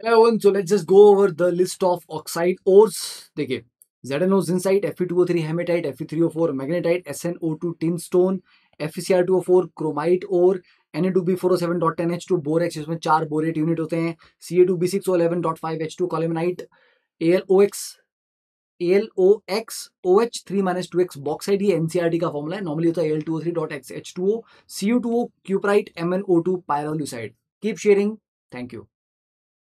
Everyone, so let's just go over the list of oxide ores. देखिए, ZnO zincite, Fe2O3 hematite, Fe3O4 magnetite, SnO2 tin stone, FeCr2O4 chromite ore, Na2B407.10H2 borax, जिसमें 4 borate unit होते हैं, Ca2B6O11.5H2 colemanite, AlOx AlOx OH3-2x bauxite, ये NCERT का formula है, normally होता है Al2O3.H2O, Cu2O cuprite, MnO2 pyrolusite. Keep sharing, thank you.